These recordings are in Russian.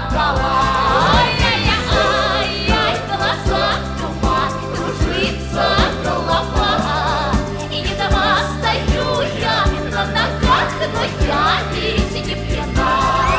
зеркала. Ай-яй-яй, в глазах туман, кружится голова. И не дома стою я на ногах, но я ведь не пьяна.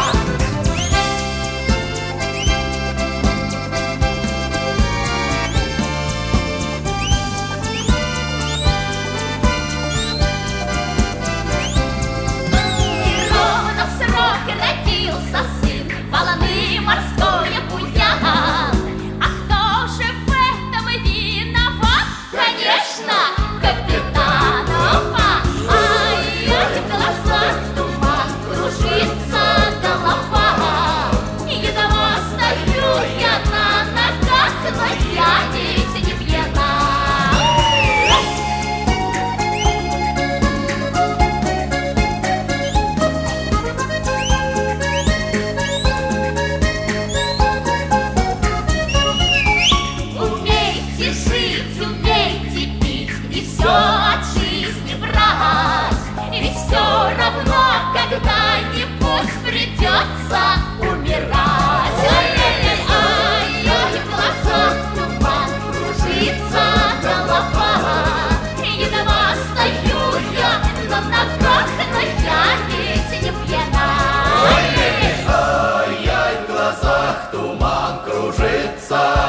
Родился сын, волны морское буян. А кто же в этом виноват? Конечно, капитанова. Ай-яй, в глазах туман, кружится голова. И едва стою я на ногах, но я ведь не пьяна. От жизни брать, ведь все равно когда-нибудь придется умирать. Ай-яй-яй, в глазах туман, кружится голова. И едва стою я на ногах, но я ведь не пьяна. Ай-яй-яй, в глазах туман, кружится